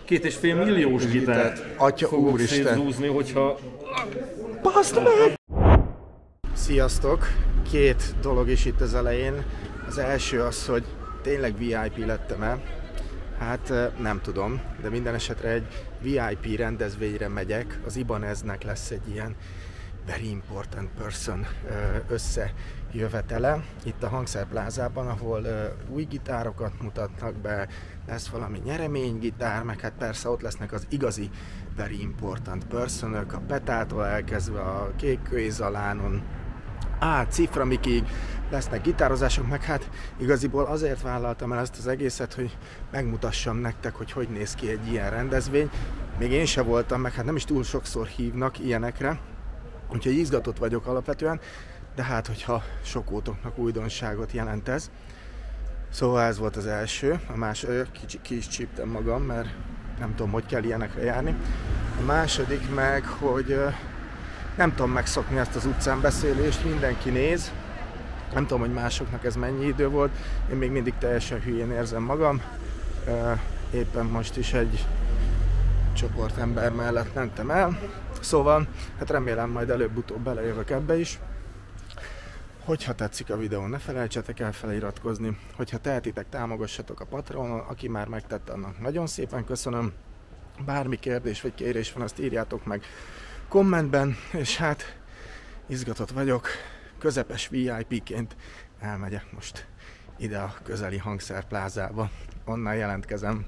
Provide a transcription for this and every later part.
2,5 milliós gitárt Atya fogok úristen. szétzúzni, hogyha... Baszd meg! Sziasztok! Két dolog is itt az elején. Az első az, hogy tényleg VIP lettem-e? Hát nem tudom, de minden esetre egy VIP rendezvényre megyek. Az Ibaneznek lesz egy ilyen Very Important Person összejövetele itt a Hangszerplázában, ahol új gitárokat mutatnak be, lesz valami nyereménygitár, meg hát persze ott lesznek az igazi Very Important Personök, a Petától elkezdve a Kékkőizalánon, Cifra Mikig lesznek gitározások, meg hát igaziból azért vállaltam el ezt az egészet, hogy megmutassam nektek, hogy hogy néz ki egy ilyen rendezvény. Még én se voltam, meg hát nem is túl sokszor hívnak ilyenekre, úgyhogy izgatott vagyok alapvetően, de hát hogyha sokótoknak újdonságot jelent ez. Szóval ez volt az első, a második, ki is csíptem magam, mert nem tudom, hogy kell ilyenekre járni. A második meg, hogy nem tudom megszokni ezt az utcán beszélést, mindenki néz. Nem tudom, hogy másoknak ez mennyi idő volt, én még mindig teljesen hülyén érzem magam. Éppen most is egy csoport ember mellett mentem el. Szóval, hát remélem majd előbb-utóbb belejövök ebbe is. Hogyha tetszik a videó, ne felejtsetek el feliratkozni. Hogyha tehetitek, támogassatok a Patreonon, aki már megtette, annak nagyon szépen köszönöm. Bármi kérdés vagy kérés van, azt írjátok meg kommentben, és hát izgatott vagyok. Közepes VIP-ként elmegyek most ide a közeli Hangszerplázába. Onnan jelentkezem.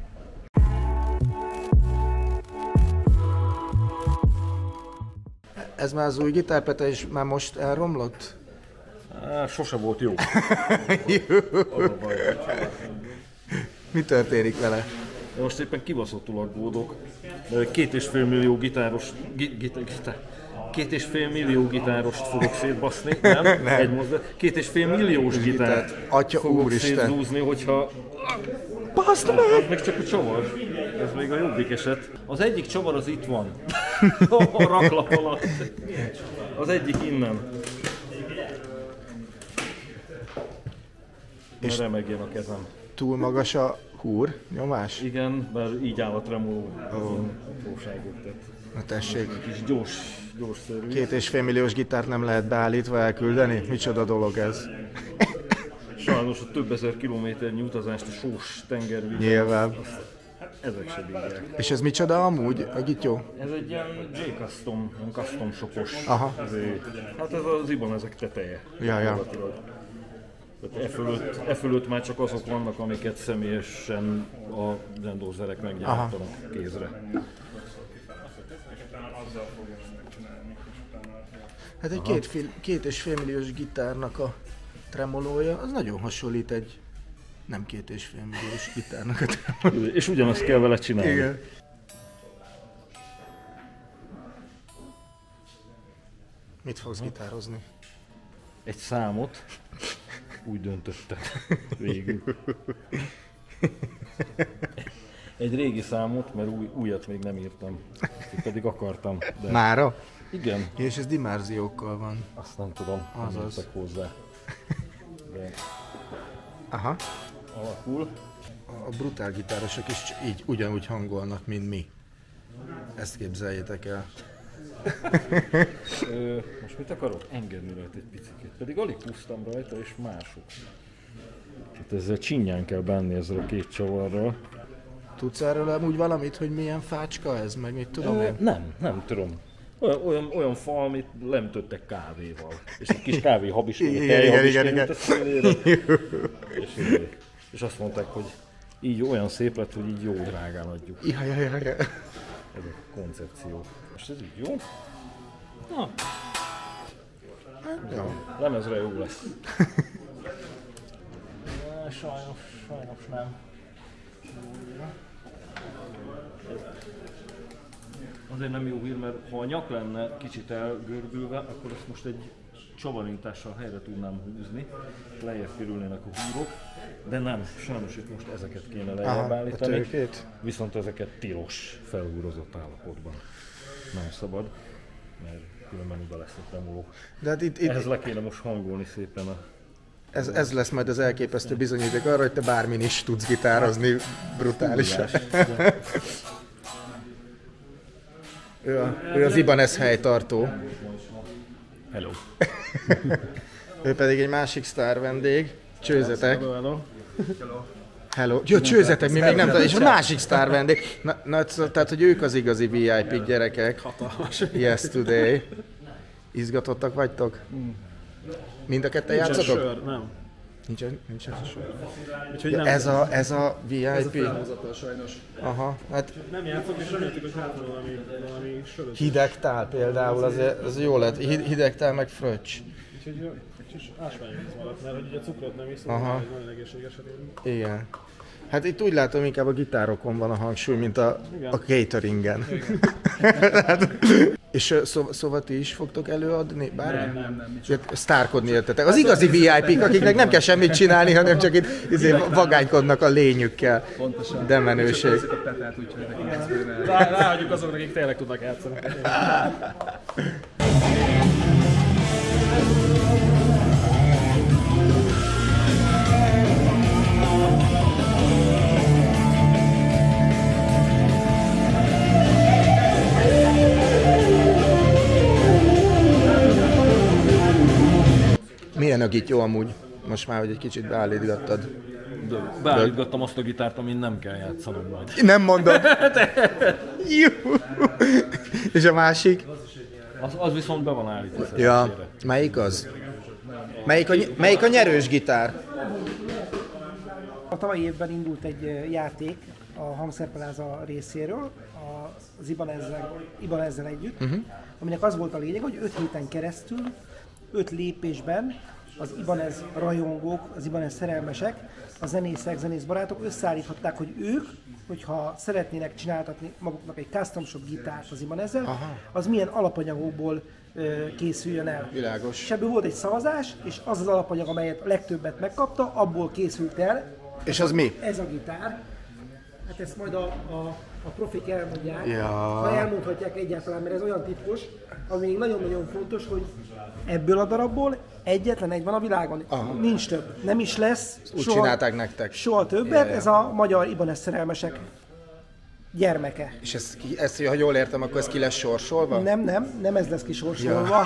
Ez már az új gitárpete, és már most elromlott? Sose volt jó. Mi történik vele? Most éppen kibaszottul aggódok. 2,5 millió gitáros... 2,5 millió gitárost fogok szétbaszni, nem? 2,5 milliós gitárt Atya fogok úristen. szétzúzni, hogyha... Baszd meg! Meg csak a csavar. Ez még a jobbik eset. Az egyik csavar az itt van. A raklap alatt. Az egyik innen. És remegjen a kezem. Túl magas a húr nyomás? Igen, bár így áll a tremoló. Jóságot tett. Na tessék. Kis gyorsszerű. 2,5 milliós gitárt nem lehet beállítva elküldeni? Micsoda dolog ez? Sajnos a több ezer kilométernyi utazást a sós tengervízen. Nyilván. Ezek se bírják. És ez micsoda amúgy, a gityó? Ez egy ilyen J-Custom, custom shopos. Aha. Hát ez az Ibanezek teteje. Ja. E fölött már csak azok vannak, amiket személyesen a zendózerek meggyártanak kézre. Hát egy 2,5 milliós gitárnak a tremolója, az nagyon hasonlít egy nem 2,5 milliós gitárnak a tremolója. És ugyanazt kell vele csinálni. Igen. Mit fogsz gitározni? Egy számot úgy döntöttem végül. Egy régi számot, mert újat még nem írtam, pedig akartam. De... Mára? Igen. És ez dimenziókkal van. Azt nem tudom, nem értek hozzá. De... Aha. Alakul. A brutál gitárosok is így ugyanúgy hangolnak, mint mi. Ezt képzeljétek el. Most mit akarok? Engedni rajta egy picit. Pedig alig húztam rajta, és mások. Hát ezzel csinyán kell bánni ezzel a két csavarral. Tudsz erről amúgy valamit, hogy milyen fácska ez, meg mit tudom én? Nem tudom. Olyan fa, amit lemtöttek kávéval. És egy kis kávéhab is, Igen. És azt mondták, hogy így olyan szép lett, hogy így jó drágán adjuk. Ja. Ez a koncepció. Most ez így jó? Na. Jó. Lemezre jó lesz. Sajnos nem. Azért nem jó hír, mert ha a nyak lenne kicsit elgörbülve, akkor ezt most egy csavarintással helyre tudnám húzni, és lejjebb kerülnének a húrok, de nem, sajnos itt most ezeket kéne lejjebb állítani, viszont ezeket tilos felhúrozott állapotban. Nem szabad, mert különben oda lesz a tremoló. De hát ehhez le kéne most hangolni szépen a... Ez lesz majd az elképesztő bizonyíték arra, hogy te bármin is tudsz gitározni brutálisan. Ő az Ibanez helytartó. Hello. Ő pedig egy másik sztár vendég. Csőzetek. Hello. Hello. Jó, csőzetek, mi még nem tudom, és a másik sztár vendég. Na, tehát, hogy ők az igazi VIP gyerekek. Hatalmas. Yes, today. Izgatottak vagytok? Mind a ketten játszotok? Sör, nem. Nincs sör. Úgyhogy Ja, nem. ez a VIP? Ez a felhozatal sajnos. Aha, hát Nem játszok, és reméltük, hogy hát valami sörös. hidegtál például, az jó lett. Hidegtál meg fröccs. Úgyhogy egy kis ásványvíz maradt, mert hogy ugye cukrot nem iszom, Aha. hogy nagyon egészségeset érünk. Igen. Hát itt úgy látom, inkább a gitárokon van a hangsúly, mint a cateringen. És szóval ti is fogtok előadni? Bármi? Nem. Sztárkodni értetek. Az igazi VIP-k, akiknek nem kell semmit csinálni, hanem csak itt vagánykodnak a lényükkel. Pontosan. De menőség. Csak a petát, úgyhogy nekünk ez bőven. Ráhagyjuk azoknak, akik tényleg tudnak játszani. Milyen a gityó amúgy? Most már, hogy egy kicsit beállítgattad. Beállítgattam azt a gitárt, amin nem kell játszanom majd. Nem mondod? Jó. És a másik? Az viszont be van állítva. Ja. szerencsére. Melyik az? Melyik a nyerős gitár? A tavalyi évben indult egy játék a Hangszerpláza részéről, az Ibanezzel együtt, aminek az volt a lényeg, hogy 5 héten keresztül, 5 lépésben az Ibanez rajongók, az Ibanez szerelmesek, a zenészek, zenészbarátok összeállíthatták, hogy ők, hogyha szeretnének csináltatni maguknak egy custom shop gitárt az Ibanezzel, az milyen alapanyagokból készüljön el. Világos. És ebből volt egy szavazás, és az az alapanyag, amelyet a legtöbbet megkapta, abból készült el. És az mi? Ez a gitár. Hát ezt majd a profik elmondják, Ja. ha elmondhatják egyáltalán, mert ez olyan titkos, ami még nagyon-nagyon fontos, hogy ebből a darabból egyetlen egy van a világon. Nincs több. Nem is lesz. Úgy csinálták nektek. Soha többet. Ez a magyar Ibanez szerelmesek gyermeke. És ezt, ha jól értem, akkor ez ki lesz sorsolva? Nem ez lesz kisorsolva.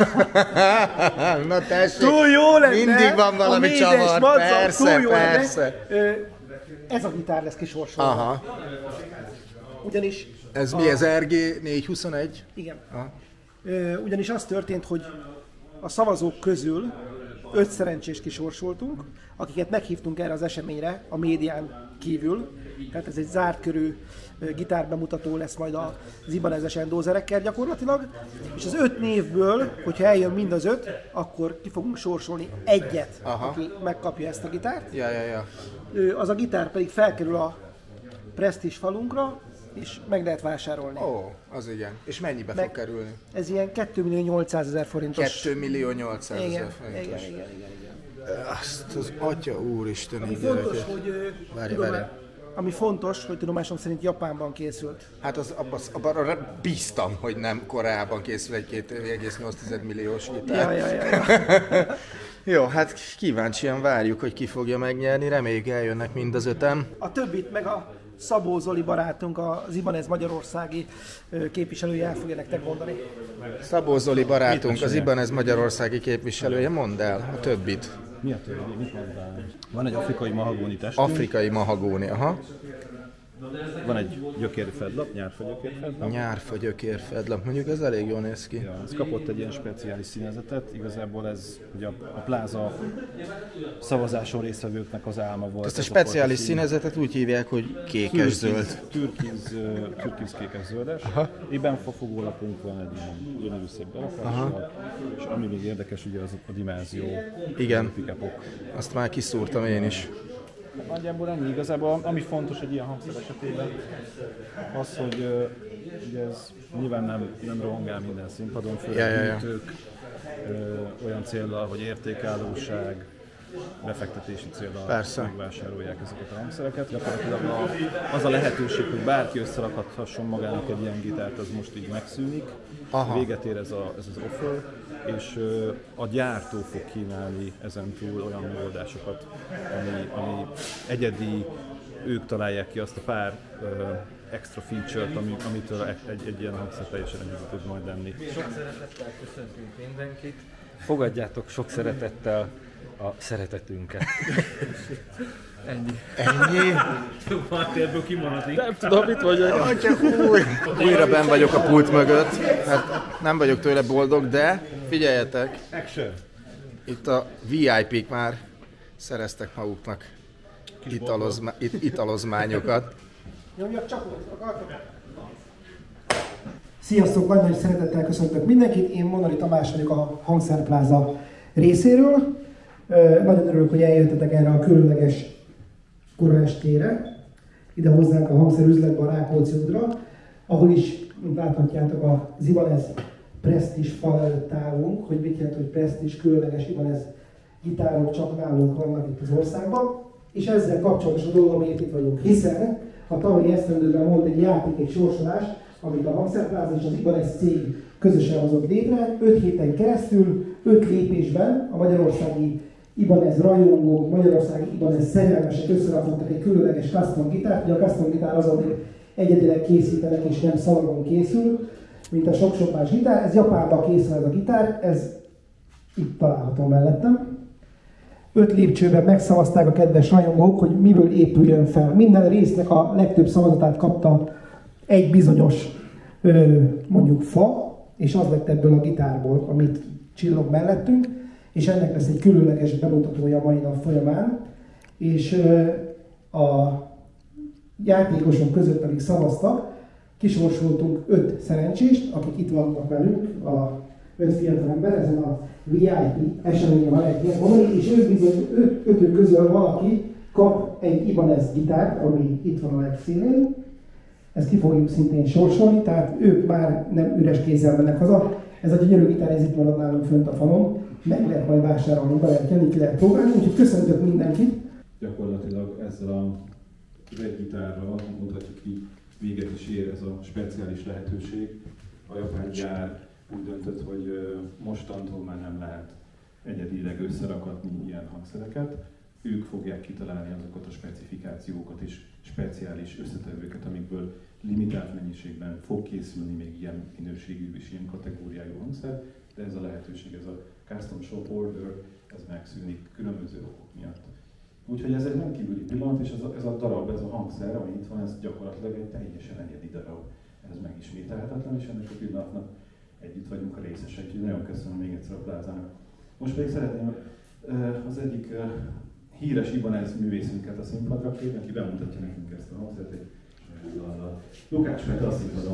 Na tessék, Túl jó lenne! mindig van valami a médes csavar, macca, persze, túl jó lenne. persze. Ez a gitár lesz kisorsolva. Aha. Ugyanis... Ez mi, ez RG 421? Igen. Aha. Ugyanis az történt, hogy a szavazók közül 5 szerencsést kisorsoltunk, akiket meghívtunk erre az eseményre a médián kívül. Tehát ez egy zárt körű gitárbemutató lesz majd az Ibanez-es endózerekkel gyakorlatilag. És az 5 névből, hogyha eljön mind az 5, akkor ki fogunk sorsolni egyet, aki megkapja ezt a gitárt. Ja. Az a gitár pedig felkerül a Prestige falunkra, és meg lehet vásárolni. Ó, az igen. És mennyibe fog kerülni? Ez ilyen 2.800.000 forintos. 2.800.000 Igen. forintos. Azt az atya úristen, Ami így fontos, gyerekek. hogy Várj. ami fontos, hogy tudomásom szerint Japánban készült. Hát abban bíztam, hogy nem Koreában készül egy 2,8 milliós gitár. Ja. Jó, hát kíváncsian várjuk, hogy ki fogja megnyerni, reméljük eljönnek mind az 5-en. A többit meg a Szabó Zoli barátunk, az Ibanez magyarországi képviselője el fogja nektek mondani. Szabó Zoli barátunk, az Ibanez magyarországi képviselője, mondd el a többit. Mi a többi? Mit mondtál? Van egy afrikai mahagóni testünk, Afrikai mahagóni, aha. van egy gyökéri fedlap, nyárfa gyökérfedlap. Nyárfa gyökérfedlap, mondjuk ez elég jól néz ki. Ja, ez kapott egy ilyen speciális színezetet, igazából ez ugye a pláza szavazáson résztvevőknek az álma volt. Ezt a ez speciális fajta színezetet úgy hívják, hogy kékes-zöld. Türkiz kékes-zöldes. Ében fafogólapunk van egy ilyen gyönyörű szép berakással, és ami még érdekes, ugye az a dimenzió. Igen. Pick-upok. Azt már kiszúrtam én is. Nagyjából ennyi. Igazából ami fontos egy ilyen hangszer esetében, az, hogy ugye ez nyilván nem rohangál minden színpadon, főleg gyűjtők, olyan céllal, hogy értékállóság, befektetési céllal megvásárolják ezeket a hangszereket. Gyakorlatilag az a lehetőség, hogy bárki összerakhathasson magának egy ilyen gitárt, az most így megszűnik. Véget ér ez az offer, és a gyártó fog kínálni ezen túl olyan megoldásokat, ami egyedi, ők találják ki azt a pár extra feature-t, amitől egy ilyen hangszer teljesen együtt tud majd lenni. Sok szeretettel köszöntünk mindenkit. Fogadjátok sok szeretettel a szeretetünket. Ennyi. Háttérból kimaradik. Nem tudom, mit vagyok. Újra benn vagyok a pult mögött. Hát nem vagyok tőle boldog, de figyeljetek. Action. Itt a VIP-k már szereztek maguknak italozmányokat. Nyomjak csapot, akartok? Sziasztok, nagy szeretettel köszöntök mindenkit. Én Monori Tamás vagyok a Hangszerpláza részéről. Nagyon örülök, hogy eljöttetek erre a különleges koraestére, ide hozzánk a hangszerüzletbe, a Rákóczi útra, ahol is, mint láthatjátok, az Ibanez Prestige fal előtt állunk, hogy mit jelent, hogy Prestige, különleges Ibanez gitárok csak nálunk vannak itt az országban, és ezzel kapcsolatos a dolog, amiért itt vagyunk, hiszen a tavalyi esztendőben volt egy játék, egy sorsolás, amit a Hangszerpláza és az Ibanez cég közösen hozott létre, 5 héten keresztül, 5 lépésben a magyarországi Ibanez rajongók, magyarországi Ibanez szerelmesek összerakottak egy különleges custom gitárt. Ugye a custom gitár az, amit egyedileg készítenek és nem szalagon készül, mint a sok-sok más gitár. Ez Japánban készül ez a gitár, ez itt található mellettem. 5 lépcsőben megszavazták a kedves rajongók, hogy miből épüljön fel. Minden résznek a legtöbb szavazatát kapta egy bizonyos mondjuk fa, és az lett ebből a gitárból, amit csillog mellettünk, és ennek lesz egy különleges bemutatója a mai nap folyamán, és a játékosok között, akik szavaztak, kisorsoltunk 5 szerencsést, akik itt vannak velünk, a 5 fiatal ember, ezen a VIP eseményen, ha lehet ilyet mondani, és ők bizony 5 közül valaki kap egy Ibanez gitárt, ami itt van a legszínén. Ezt ki fogjuk szintén sorsolni, tehát ők már nem üres kézzel mennek haza. Ez a gyönyörű gitár, ez itt marad nálunk fönt a falon, meg lehet majd vásárolni, be lehet jönni, ki lehet próbálni, úgyhogy köszöntök mindenkit. Gyakorlatilag ezzel az egy gitárral mondhatjuk így véget is ér ez a speciális lehetőség. A japán gyár úgy döntött, hogy mostantól már nem lehet egyedileg összerakatni ilyen hangszereket. Ők fogják kitalálni azokat a specifikációkat és speciális összetevőket, amikből limitált mennyiségben fog készülni még ilyen minőségű és ilyen kategóriájú hangszer, de ez a lehetőség, ez a custom shop order, ez megszűnik különböző okok miatt. Úgyhogy ez egy rendkívüli pillanat, és ez a darab, ez a hangszer, ami itt van, ez gyakorlatilag egy teljesen egyedi darab. Ez megismételhetetlen, és ennek a pillanatnak együtt vagyunk a részesek, úgyhogy nagyon köszönöm még egyszer a plázának. Most pedig szeretném az egyik híres Ibanez művészünket a színpadra kérni, aki bemutatja nekünk ezt a hangszert egy saját dallal. Lukács Peti a színpadon.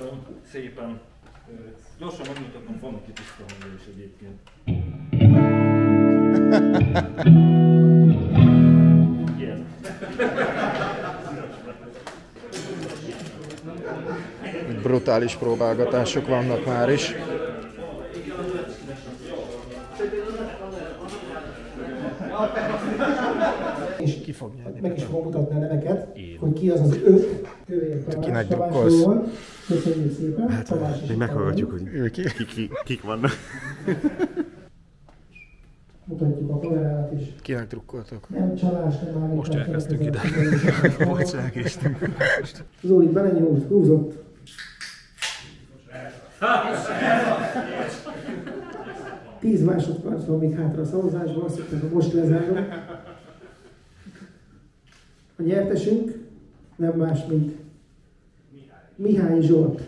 Köszönöm szépen. Gyorsan megmutatom, van neki tiszta hangja is egyébként. Igen. Brutális próbálgatások vannak már is. És Ki fog nyerni? meg is fogom mutatni a neveket, hogy ki az az 5. Kinek drukkolsz? Köszönjük szépen. Hát, Még meghallgatjuk, hogy Ő ki? kik vannak. Mutatjuk a kamerát is. Kinek drukkoltok? Nem csalás, nem állítás. Most elkezdtünk ide. Most elkéstünk. Zoli belenyúlt, húzott. Tíz másodperc van még hátra a szavazásban, azt hiszem, hogy most lezárom. A nyertesünk nem más, mint Mihály Zsolt.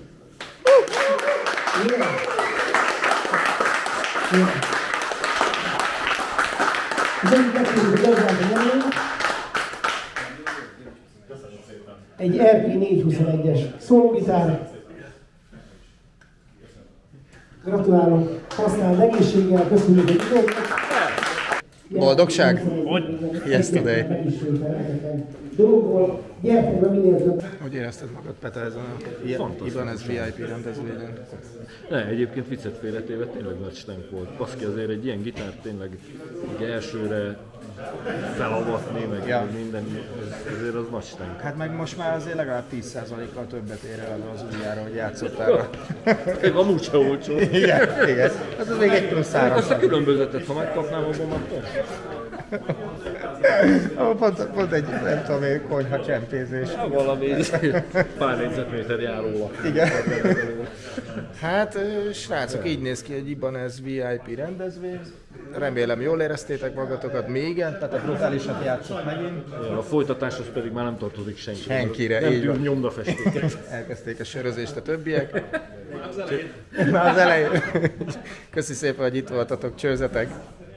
Yeah. Yeah. Az egyik megkérdező gazdát a nyerő. Egy RP421-es szólógitár. Gratulálok, használd egészséggel, köszönjük, hogy időt. Boldogság? Yesterday. Dolgokból, gyertek be minél több. Hogy érezted magad, Peta, ezen a Ibanez VIP rendezvényen? Ne, egyébként viccet félretéve tényleg nagy stenk volt. Baszki, azért egy ilyen gitárt tényleg így elsőre felavatni, meg minden, azért az nagy stenk. Hát meg most már azért legalább 10%-kal többet ér el az ujjára, hogy játszottál. Még amúgy se olcsó. Igen. Hát ez még egy plusz ára. Azt a különbözetet, ha megkapnám a bomatot. Pont egy, nem tudom én, konyha csempézés. Valami pár négyzetméter járóla. Igen. Hát srácok, így néz ki egy Ibanez VIP rendezvény. Remélem jól éreztétek magatokat még, tehát a brutálisat játszott megint. A folytatáshoz pedig már nem tartozik senki. Senkire, nem így van. nyomdafestéket. Elkezdték a sörözést a többiek. Már az elején. Köszi szépen, hogy itt voltatok, csőzetek.